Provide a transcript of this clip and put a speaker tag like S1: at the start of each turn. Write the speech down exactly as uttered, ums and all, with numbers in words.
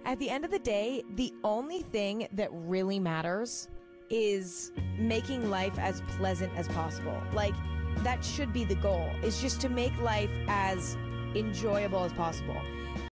S1: At the end of the day, the only thing that really matters is making life as pleasant as possible. Like, that should be the goal, is just to make life as enjoyable as possible.